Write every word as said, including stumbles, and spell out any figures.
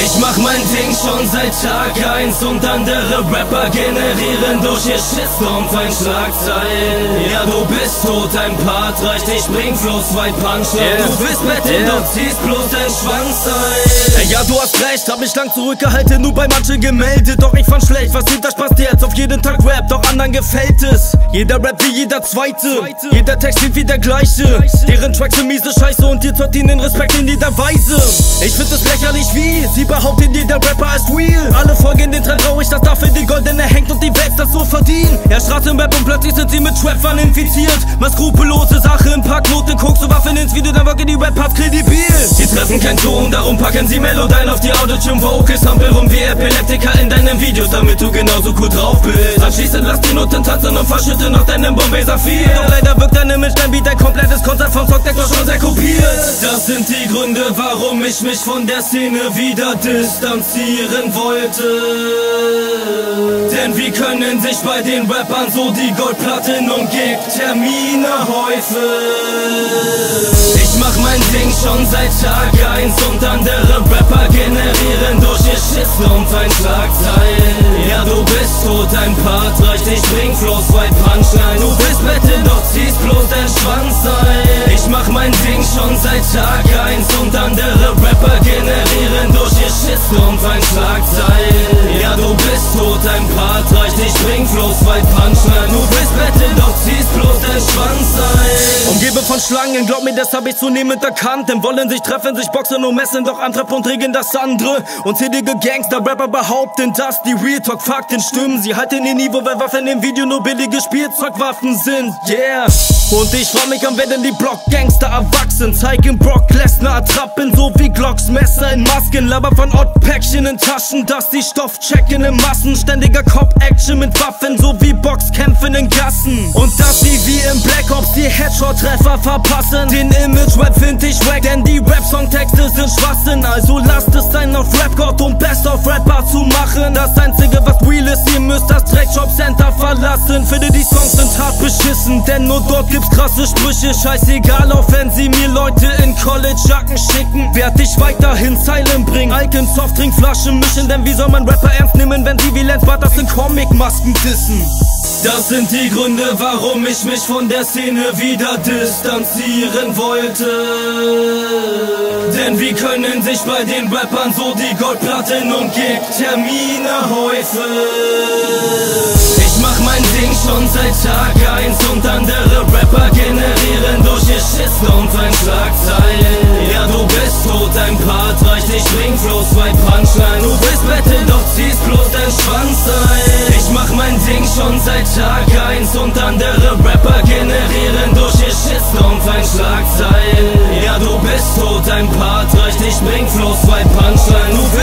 Ich mach mein Ding schon seit Tag eins und andere Rapper generieren durch ihr Shitstorm fein Schlagzeilen. Ja, du bist tot, dein Part reicht, ich bring Flows, zwei Punchline. Du bist betteln, yeah. Doch ziehst bloß dein Schwanz ein. Ey, ja, du hast recht, hab mich lang zurückgehalten, nur bei manchen gemeldet. Doch ich fand schlecht, was hinter Spaß jetzt auf jeden Tag Rap, doch anderen gefällt es. Jeder Rap wie jeder Zweite, jeder Text klingt wie der gleiche. Deren Tracks sind miese Scheiße und ihr zollt ihnen Respekt in jeder Weise. Ich find es lächerlich, wie sie behaupten, jeder Rapper ist real. Alle folgen den Trend traurig, dass dafür die Goldene hängt und die Welt das so verdient. Er strahlt im Rap und plötzlich sind sie mit Trap-Fun infiziert. Mal skrupellose Sache im Packnote, Koks und Waffen ins Video, dann wirken die Rap-Parts kredibil. Sie treffen keinen Ton, darum packen sie Melodyne auf die Autotune Vocals. Hampel rum wie Epileptiker in deinen Videos, damit du genauso cool drauf bist. Anschließend lass die Noten tanzen und verschütte noch deinen Bombay Saphir. Doch leider wirkt deine Mischline wie dein komplettes Konzept vom Songtext schon sehr kopiert. Das sind die Gründe, warum ich mich von der Szene wieder distanzieren wollte. Denn wie können sich bei den Rappern so die Goldplatten und Gig-Termine häufen? Ich mach mein Ding schon seit Tag eins und andere Rapper generieren durch ihr Shitstorm fein Schlagzeilen. Ja, du bist tot, dein Part reicht, ich bring Flows, zwei Punchline. Du bist betteln, doch ziehst bloß dein Schwanz ein. Ich mach mein Ding schon seit Tag eins und andere Rapper generieren durch ihr Shitstorm fein Schlagzeilen. Ja, du bist tot, dein Part reicht, ich bring Flows, zwei Punchline. Du bist betteln, doch ziehst bloß dein Schwanz ein. Umgebe von Schlangen, glaub mir, das hab ich zunehmend erkannt. Denn wollen sich treffen, sich boxen und messen, doch antreffen und regeln das andere. Unzählige Gangster-Rapper behaupten, dass die Real Talk-Fakten stimmen. Sie halten ihr Niveau, weil Waffen im Video nur billige Spielzeugwaffen sind, yeah. Und ich frag mich, an werden die Block-Gangster erwachsen? Zeigen Brock Lesnar Attrappen, so wie Glocks Messer in Masken. Laber von Odd-Päckchen in Taschen, dass die Stoff checken in Massen. Ständiger Cop-Action mit Waffen, so wie Boxkämpfen in Gassen. Und dass sie wie im Black Ops die Headshot-Treffer verpassen. Den Image-Rap find ich wack, denn die Rap-Songtexte sind Schwachsinn. Also lasst es sein, auf Rap-God und Best-of-Rapper zu machen. Das einzige, was real ist, ihr müsst das Track-Shop-Center verlassen. Finde, die Songs sind hart beschissen, denn nur dort gibt's krasse Sprüche. Scheißegal, auch wenn sie mir Leute in College-Jacken schicken, werd ich weiterhin Zeilen bringen. Icon, Softdrink, Flaschen mischen, denn wie soll man Rapper ernst nehmen, wenn sie wie Lance Butters in Comic-Masken dissen? Das sind die Gründe, warum ich mich von der Szene wieder distanzieren wollte. Denn wie können sich bei den Rappern so die Goldplatten und Gig-Termine häufen? Ich mach mein Ding schon seit Tag eins und andere Rapper generieren durch ihr Shitstorm fein Schlagzeilen. Ja, du bist tot, dein Part reicht, ich bring Flows, zwei Punchline. Du bist betteln, doch ziehst bloß dein Schwanz ein. Ich mach mein Ding schon seit Tag eins und andere Rapper generieren durch ihr Shitstorm fein Schlagzeilen. Ja, du bist tot, dein Part reicht, ich bring Flows, zwei Punchline. Du